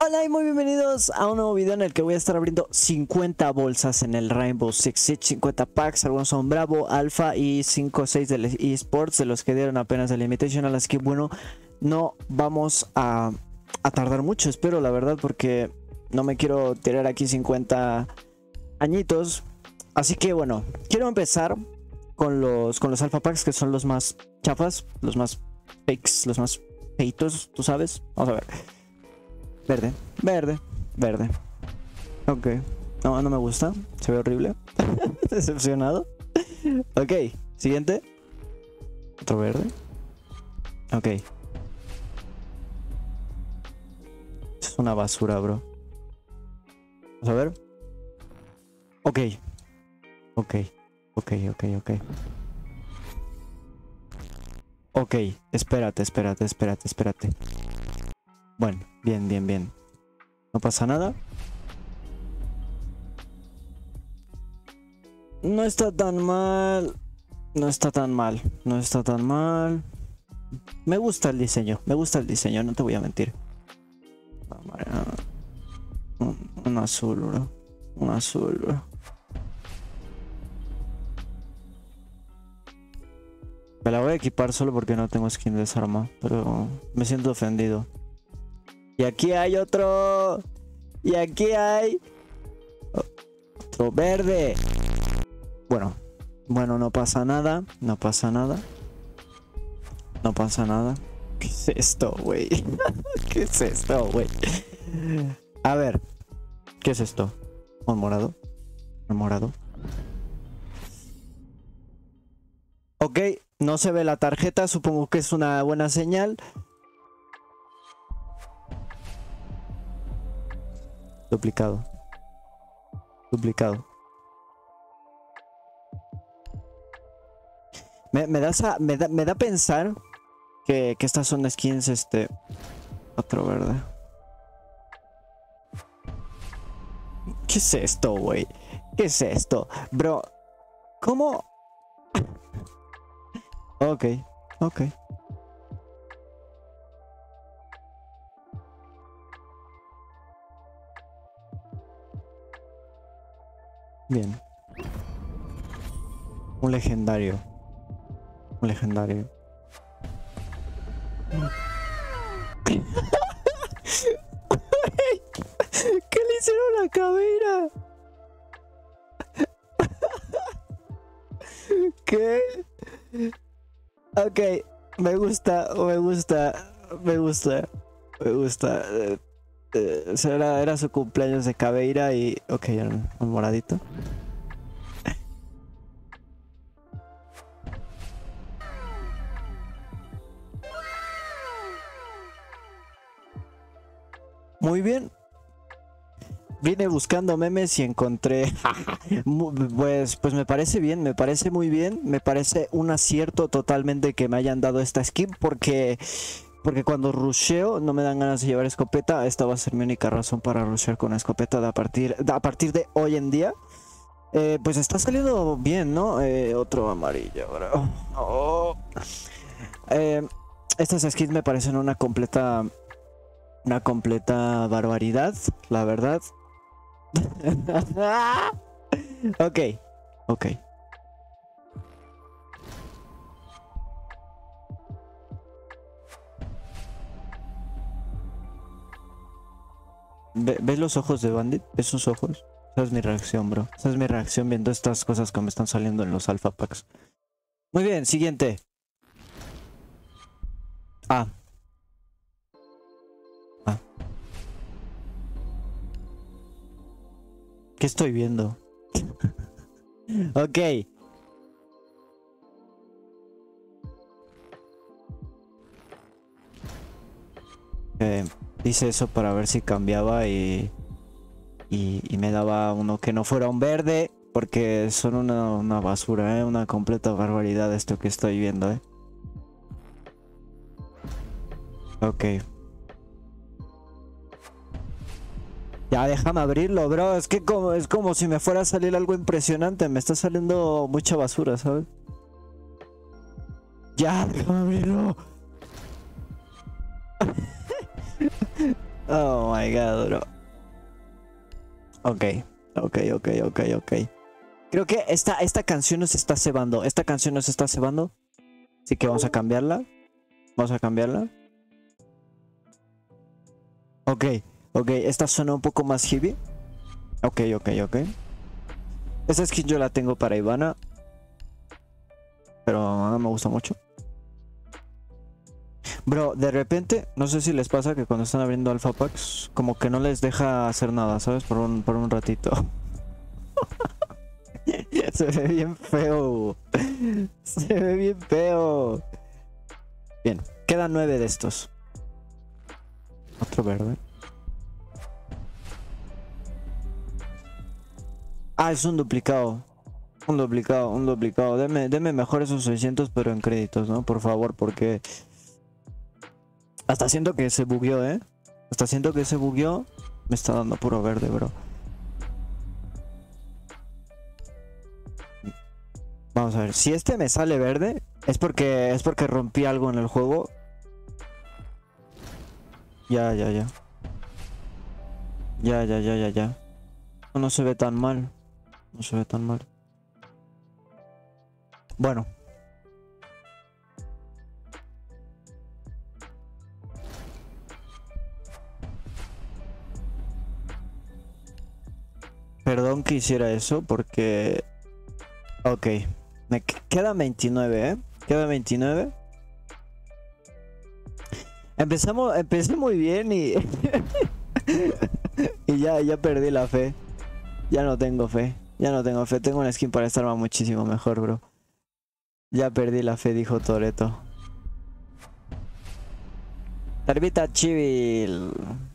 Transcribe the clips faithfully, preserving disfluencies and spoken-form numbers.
Hola y muy bienvenidos a un nuevo video en el que voy a estar abriendo cincuenta bolsas en el Rainbow Six Siege, cincuenta packs, algunos son Bravo, Alpha y cinco o seis del eSports, de los que dieron apenas el Invitational, así que bueno, no vamos a, a tardar mucho, espero la verdad, porque no me quiero tirar aquí cincuenta añitos, así que bueno, quiero empezar con los, con los Alpha packs, que son los más chafas, los más fakes, los más feitos, tú sabes, vamos a ver. Verde, verde, verde. Ok. No, no me gusta. Se ve horrible. Decepcionado. Ok. Siguiente. Otro verde. Ok. Es una basura, bro. Vamos a ver. Ok. Ok. Ok, ok, ok. Ok. Espérate, espérate, espérate, espérate. Bueno, bien, bien, bien. No pasa nada. No está tan mal. No está tan mal. No está tan mal. Me gusta el diseño. Me gusta el diseño, no te voy a mentir. Un, un azul, bro. Un azul, bro. Me la voy a equipar solo porque no tengo skin de desarma. Pero me siento ofendido. Y aquí hay otro. Y aquí hay otro verde. Bueno, bueno, no pasa nada. No pasa nada. No pasa nada. ¿Qué es esto, güey? ¿Qué es esto, güey? A ver, ¿qué es esto? ¿Un morado? ¿Un morado? Ok, no se ve la tarjeta. Supongo que es una buena señal. Duplicado. Duplicado. Me, me, da, esa, me, da, me da pensar que, que estas son skins, este... Otro verde. ¿Qué es esto, güey? ¿Qué es esto? Bro, ¿cómo? Ok, ok. Bien. Un legendario. Un legendario. ¿Qué le hicieron a la cabera? ¿Qué? Ok, me gusta, me gusta, me gusta, me gusta. Eh, eh, era, era su cumpleaños de Caveira y... Ok, un, un moradito. Muy bien. Vine buscando memes y encontré... pues, pues me parece bien, me parece muy bien. Me parece un acierto totalmente que me hayan dado esta skin porque... Porque cuando rusheo no me dan ganas de llevar escopeta. Esta va a ser mi única razón para rushear con escopeta de a, partir, de, a partir de hoy en día. Eh, pues está saliendo bien, ¿no? Eh, otro amarillo, bro. Oh. Eh, estas skins me parecen una completa... Una completa barbaridad, la verdad. Ok, ok. ¿Ve- ¿Ves los ojos de Bandit? ¿Esos ojos? Esa es mi reacción, bro. Esa es mi reacción viendo estas cosas que me están saliendo en los alpha packs. Muy bien, siguiente. Ah. Ah. ¿Qué estoy viendo? Ok. Eh, hice eso para ver si cambiaba y, y... Y me daba uno que no fuera un verde. Porque son una, una basura, ¿eh? Una completa barbaridad esto que estoy viendo, ¿eh? Ok. Ya déjame abrirlo, bro. Es que como, es como si me fuera a salir algo impresionante. Me está saliendo mucha basura, ¿sabes? Ya, déjame abrirlo. Oh my god, bro. Ok, ok, ok, ok, ok. Creo que esta, esta canción nos está cebando. Esta canción nos está cebando. Así que vamos a cambiarla. Vamos a cambiarla. Ok, ok. Esta suena un poco más heavy. Ok, ok, ok. Esta skin yo la tengo para Ivana. Pero no me gusta mucho. Bro, de repente, no sé si les pasa que cuando están abriendo Alpha Packs, como que no les deja hacer nada, ¿sabes? Por un, por un ratito. Se ve bien feo. Se ve bien feo. Bien, quedan nueve de estos. Otro verde. Ah, es un duplicado. Un duplicado, un duplicado. Deme, deme mejor esos seiscientos, pero en créditos, ¿no? Por favor, porque... Hasta siento que se bugueó, ¿eh? Hasta siento que se bugueó. Me está dando puro verde, bro. Vamos a ver. Si este me sale verde, es porque es porque rompí algo en el juego. Ya, ya, ya. Ya, ya, ya, ya, ya. No, no se ve tan mal. No se ve tan mal. Bueno. Perdón que hiciera eso porque... Ok. Me quedan veintinueve, ¿eh? Quedan veintinueve. Empezamos, empecé muy bien y... y ya, ya perdí la fe. Ya no tengo fe. Ya no tengo fe. Tengo una skin para estar muchísimo mejor, bro. Ya perdí la fe, dijo Toretto. Tarbita Chivil.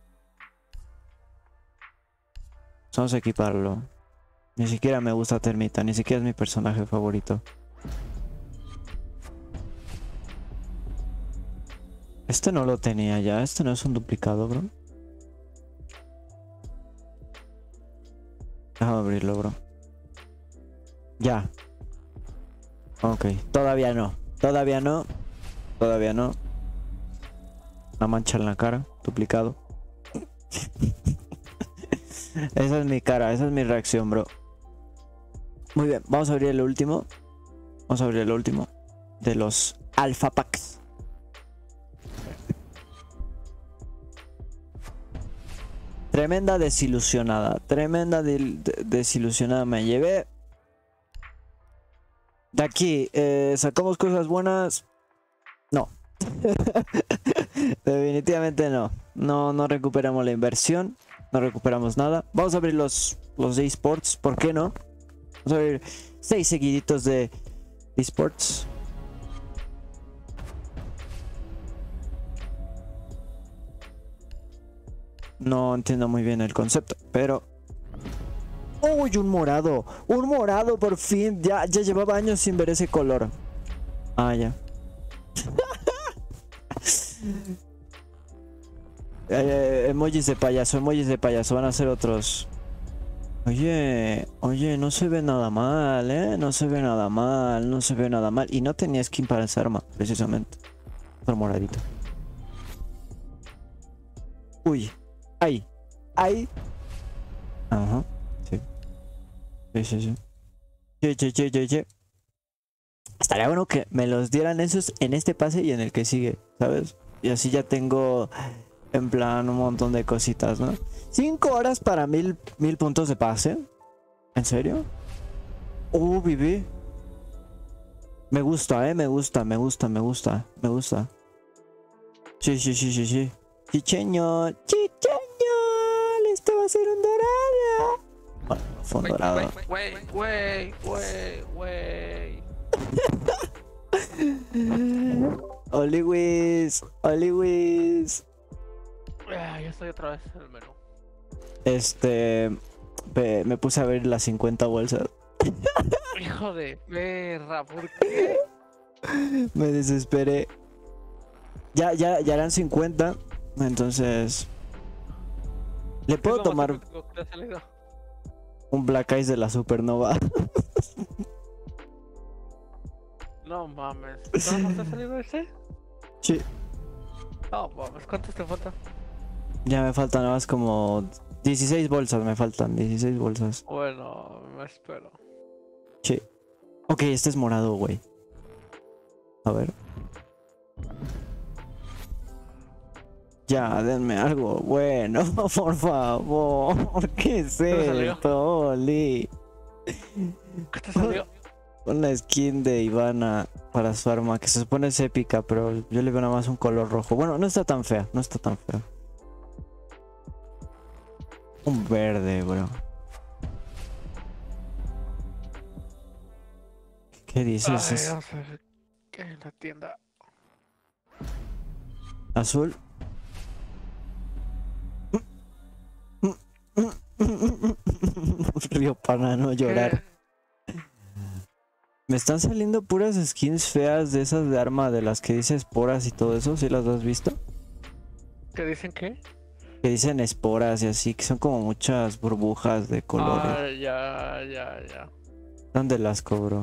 Vamos a equiparlo. Ni siquiera me gusta Termita, ni siquiera es mi personaje favorito. Este no lo tenía ya, este no es un duplicado, bro. Déjame abrirlo, bro. Ya. Ok, todavía no. Todavía no. Todavía no. Una mancha en la cara, duplicado. Esa es mi cara, esa es mi reacción, bro. Muy bien, vamos a abrir el último. Vamos a abrir el último de los Alpha Packs. Tremenda desilusionada. Tremenda de de desilusionada me llevé. De aquí, eh, ¿sacamos cosas buenas? No. Definitivamente no. No, no recuperamos la inversión. No recuperamos nada. Vamos a abrir los, los de esports. ¿Por qué no? Vamos a abrir seis seguiditos de esports. No entiendo muy bien el concepto, pero... ¡Uy, un morado! ¡Un morado por fin! Ya, ya llevaba años sin ver ese color. Ah, ya. eh, emojis de payaso, emojis de payaso. Van a ser otros. Oye, oye, no se ve nada mal, ¿eh? No se ve nada mal, no se ve nada mal. Y no tenía skin para esa arma, precisamente. Otro moradito. Uy. Ahí. Ahí. Ajá. Sí. Sí, sí, sí. Che, che, che, che, che. Estaría bueno que me los dieran esos en este pase y en el que sigue, ¿sabes? Y así ya tengo en plan un montón de cositas, ¿no? Cinco horas para mil, mil puntos de pase. ¿En serio? Uh, viví. Me gusta, eh, me gusta, me gusta, me gusta, me gusta. Sí, sí, sí, sí, sí. Chicheño, chicheño. Esto va a ser un dorado. Bueno, fue un dorado. Wey, wey, wey, wey. Oliwis, Oliwis. Ya estoy otra vez en el menú. Este... Me, me puse a ver las cincuenta bolsas. Hijo de perra, ¿por qué? Me desesperé. Ya, ya, ya eran cincuenta. Entonces... ¿Le puedo tomar un Black Eyes de la Supernova? No mames. ¿No te ha salido ese? Sí. No mames, ¿cuántos te faltan? Ya me faltan nada más como dieciséis bolsas, me faltan dieciséis bolsas. Bueno, me espero. Sí. Ok, este es morado, güey. A ver. Ya, denme algo bueno, por favor. ¿Qué es ¿Qué te salió? esto, Oli? ¿Qué te salió? Una skin de Ivana para su arma que se supone es épica, pero yo le veo nada más un color rojo. Bueno, no está tan fea, no está tan fea. Un verde, bro. ¿Qué dices? Ay, Es vamos a ver qué hay en la tienda. azul. Río para no llorar. ¿Qué? Me están saliendo puras skins feas de esas de arma de las que dice esporas y todo eso. ¿Sí las has visto? ¿Qué dicen qué? Que dicen esporas y así, que son como muchas burbujas de colores. Ah, ya, ya, ya. ¿Dónde las cobro?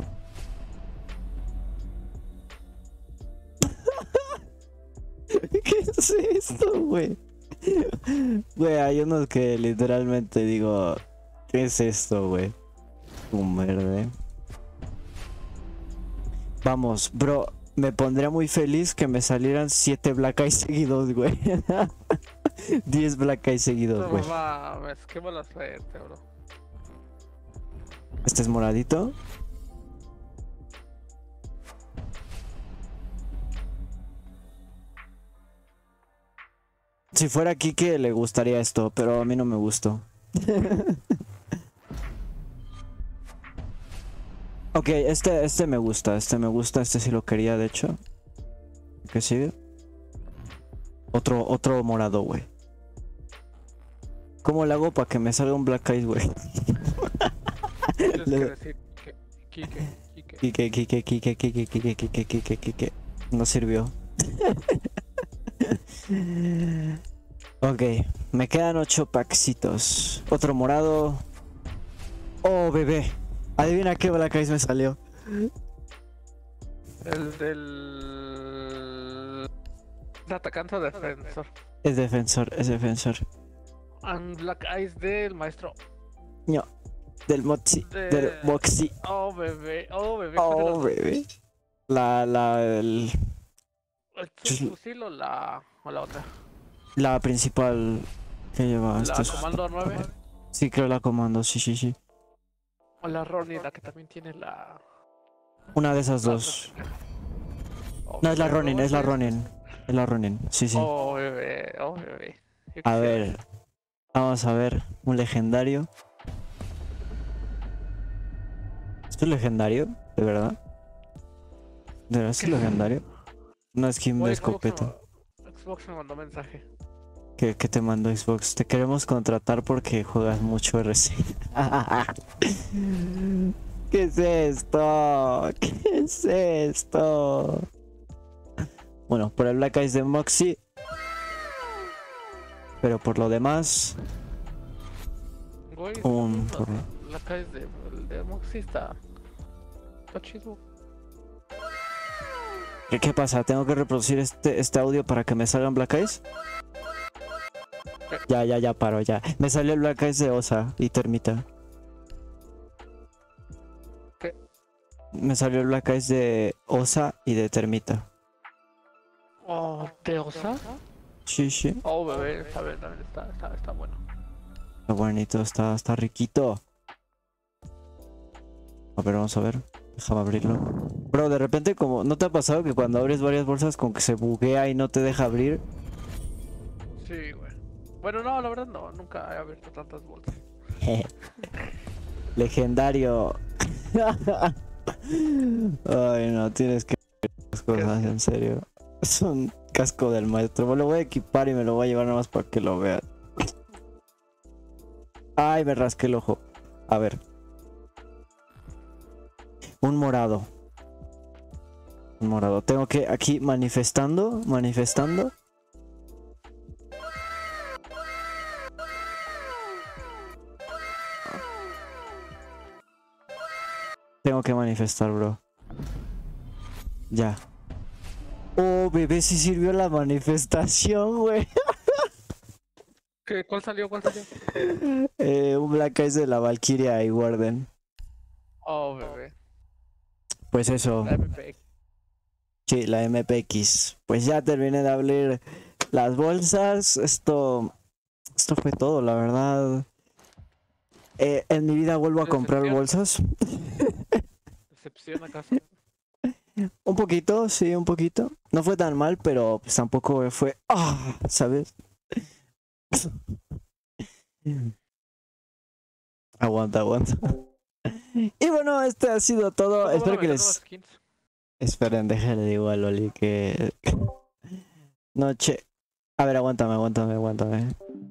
¿Qué es esto, güey? Güey, hay unos que literalmente digo, ¿qué es esto, güey? Un verde. Vamos, bro, me pondría muy feliz que me salieran siete Black Eyes seguidos, güey. diez Black Eyes seguidos, No güey. mames, qué mala suerte, bro. Este es moradito. Si fuera Kike le gustaría esto, pero a mí no me gustó. Ok, este, este me gusta, este me gusta, este sí lo quería, de hecho. ¿Qué sigue? Otro, otro morado, güey. ¿Cómo le hago para que me salga un Black Eyes, güey? Tienes que Le- decir que Kike, Kike. Kike, Kike, Kike, Kike, Kike, Kike, Kike, Kike. No sirvió. Ok, me quedan ocho packsitos. Otro morado. Oh, bebé. Adivina qué Black Eyes me salió. El del... ¿El atacante o defensor? Es defensor, es defensor. And Black Eyes del maestro. No, del Moxie, De- del Moxie. Oh, bebé, oh, bebé. Oh, ¿Cuál de los dos? bebé. La, la, el- ¿El subfusil o la, o la otra? la principal que lleva. ¿La Esto es- Comando nueve? Sí, creo la comando, sí, sí, sí. ¿O la Ronnie, la que también tiene la... Una de esas la dos. otra? Oh, No, es la bebé, Ronin, oh, es la bebé. Ronin. Es la Ronin, sí, sí. Oh, bebé, oh, bebé. Yo A quisiera- ver, vamos a ver. Un legendario. ¿Esto es legendario? ¿De verdad? ¿De verdad es ¿Qué? legendario? Una skin de Oye, Xbox me escopeta. ma- Xbox me mandó mensaje. ¿Qué, qué te mandó Xbox? Te queremos contratar porque juegas mucho R C. ¿Qué es esto? ¿Qué es esto? Bueno, por el Black Eyes de Moxie. Pero por lo demás, Güey, un... la, por- la calle de, de Moxie está... Está chido. ¿Qué, qué pasa? ¿Tengo que reproducir este, este audio para que me salgan Black Eyes? Ya, ya, ya paro, ya. Me salió el Black Eyes de Osa y Termita. ¿Qué? Me salió el Black Eyes de Osa y de Termita. Oh, ¿de Osa? Sí, sí. Oh, bebé, está bien, también está, está, está bueno. Está bonito, está, está riquito. A ver, vamos a ver. Déjame abrirlo. Bro, de repente, como ¿no te ha pasado que cuando abres varias bolsas como que se buguea y no te deja abrir? Sí, güey. Bueno, no, la verdad no, nunca he abierto tantas bolsas. Legendario. Ay, no, tienes que ver las cosas, en serio. Es un casco del maestro. Me lo voy a equipar y me lo voy a llevar nada más para que lo vean. Ay, me rasqué el ojo. A ver. Un morado. Un morado. Tengo que aquí manifestando, manifestando. Tengo que manifestar, bro. Ya. Oh, bebé, sí sirvió la manifestación, güey. ¿Qué? ¿Cuál salió? ¿Cuál salió? Eh, un Black Eyes de la Valkyria y Warden. Oh, bebé. Pues eso. La M P X. Sí, la M P X. Pues ya terminé de abrir las bolsas. Esto, esto fue todo, la verdad. Eh, en mi vida vuelvo a comprar Decepción. bolsas. ¿Decepción acaso? Un poquito, sí, un poquito. No fue tan mal, pero pues tampoco fue... ¡Ah! ¿Sabes? Aguanta, aguanta. Y bueno, este ha sido todo. ¿Cuándo van a Espero que meter les... nuevas skins? Esperen, déjale digo a Loli que... Noche... A ver, aguántame, aguántame, aguántame.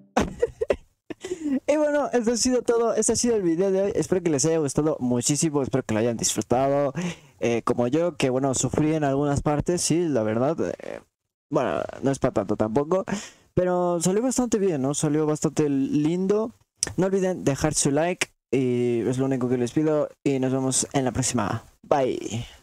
Y bueno, esto ha sido todo. Este ha sido el video de hoy. Espero que les haya gustado muchísimo. Espero que lo hayan disfrutado. Eh, como yo, que bueno, sufrí en algunas partes. Sí, la verdad. Eh, bueno, no es para tanto tampoco. Pero salió bastante bien, ¿no? Salió bastante lindo. No olviden dejar su like. Y es lo único que les pido. Y nos vemos en la próxima. Bye.